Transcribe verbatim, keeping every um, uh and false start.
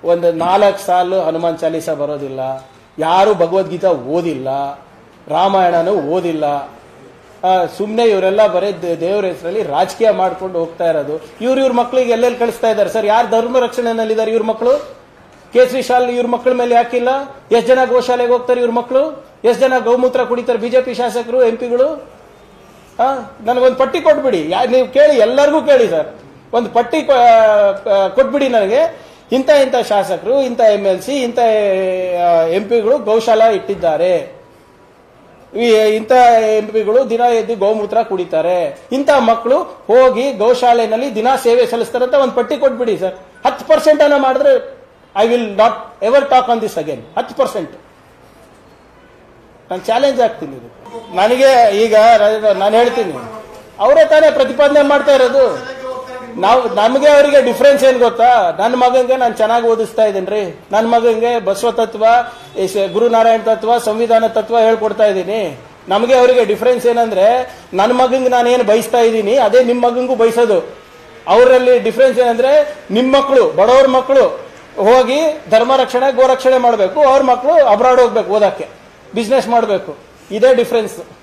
ಒಂದು ನಾಲ್ಕು ಸಾಲು ಹನುಮಾನ್ ಚಾಲೀಸ ಬರೋದಿಲ್ಲ, ಯಾರು ಭಗವದ್ಗೀತಾ ಓದಿಲ್ಲ, ರಾಮಾಯಣನೂ ಓದಿಲ್ಲ. ಸುಮ್ಮನೆ ಇವರೆಲ್ಲ ಬರೀ ದೇವರ ಹೆಸರಲ್ಲಿ ರಾಜಕೀಯ ಮಾಡ್ಕೊಂಡು ಹೋಗ್ತಾ ಇರೋದು. ಇವ್ರ ಇವ್ರ ಮಕ್ಕಳಿಗೆ ಎಲ್ಲೆಲ್ಲಿ ಕಳಿಸ್ತಾ ಇದ್ದಾರೆ ಸರ್? ಯಾರು ಧರ್ಮ ರಕ್ಷಣೆನಲ್ಲಿದ್ದಾರೆ ಇವ್ರ ಮಕ್ಕಳು? ಕೇಸರಿ ಶಾಲೆ ಇವ್ರ ಮಕ್ಕಳ ಮೇಲೆ ಯಾಕಿಲ್ಲ? ಎಷ್ಟು ಜನ ಗೋಶಾಲೆಗೆ ಹೋಗ್ತಾರೆ ಇವ್ರ ಮಕ್ಕಳು? ಎಷ್ಟು ಜನ ಗೌಮೂತ್ರ ಕುಡಿತಾರೆ ಬಿಜೆಪಿ ಶಾಸಕರು, ಎಂಪಿಗಳು? ಆ ನನಗೊಂದು ಪಟ್ಟಿ ಕೊಟ್ಬಿಡಿ, ನೀವು ಕೇಳಿ, ಎಲ್ಲರಿಗೂ ಕೇಳಿ ಸರ್, ಒಂದು ಪಟ್ಟಿ ಕೊಟ್ಬಿಡಿ ನನಗೆ. ಇಂಥ ಇಂಥ ಶಾಸಕರು, ಇಂಥ ಎಂ ಎಲ್ ಸಿ, ಇಂಥ ಎಂಪಿಗಳು ಗೌಶಾಲಾ ಇಟ್ಟಿದ್ದಾರೆ, ಇಂಥ ಎಂಪಿಗಳು ದಿನ ಎದ್ದು ಗೋಮೂತ್ರ ಕುಡಿತಾರೆ, ಇಂಥ ಮಕ್ಕಳು ಹೋಗಿ ಗೌಶಾಲೆನಲ್ಲಿ ದಿನ ಸೇವೆ ಸಲ್ಲಿಸ್ತಾರೆ ಅಂತ ಒಂದು ಪಟ್ಟಿ ಕೊಟ್ಬಿಡಿ ಸರ್. ಹತ್ತು ಪರ್ಸೆಂಟ್ ಅನ್ನ ಮಾಡಿದ್ರೆ I will not ever talk on this again. ಹತ್ತು ಪರ್ಸೆಂಟ್ ನಾನು ಚಾಲೆಂಜ್ ಆಗ್ತೀನಿ. ನನಗೆ ಈಗ ನಾನು ಹೇಳ್ತೀನಿ, ಅವರೇ ತಾನೇ ಪ್ರತಿಪಾದನೆ ಮಾಡ್ತಾ ಇರೋದು. ನಾವು ನಮಗೆ ಅವರಿಗೆ ಡಿಫ್ರೆನ್ಸ್ ಏನ್ ಗೊತ್ತಾ? ನನ್ನ ಮಗಂಗೆ ನಾನು ಚೆನ್ನಾಗಿ ಓದಿಸ್ತಾ ಇದ್ದೀನಿ, ನನ್ನ ಮಗಂಗೆ ಬಸವ ತತ್ವ, ಗುರುನಾರಾಯಣ ತತ್ವ, ಸಂವಿಧಾನ ತತ್ವ ಹೇಳ್ಕೊಡ್ತಾ ಇದ್ದೀನಿ. ನಮಗೆ ಅವರಿಗೆ ಡಿಫ್ರೆನ್ಸ್ ಏನಂದ್ರೆ, ನನ್ನ ಮಗಂಗೆ ನಾನೇನು ಬಯಸ್ತಾ ಇದ್ದೀನಿ ಅದೇ ನಿಮ್ಮ ಮಗಂಗೂ ಬಯಸೋದು. ಅವರಲ್ಲಿ ಡಿಫ್ರೆನ್ಸ್ ಏನಂದ್ರೆ, ನಿಮ್ಮ ಮಕ್ಕಳು, ಬಡವ್ರ ಮಕ್ಕಳು ಹೋಗಿ ಧರ್ಮ ರಕ್ಷಣೆ ಗೋರಕ್ಷಣೆ ಮಾಡಬೇಕು, ಅವ್ರ ಮಕ್ಕಳು ಅಬ್ರಾಡ್ ಹೋಗ್ಬೇಕು ಓದಕ್ಕೆ, ಬಿಸ್ನೆಸ್ ಮಾಡಬೇಕು. ಇದೇ ಡಿಫ್ರೆನ್ಸ್.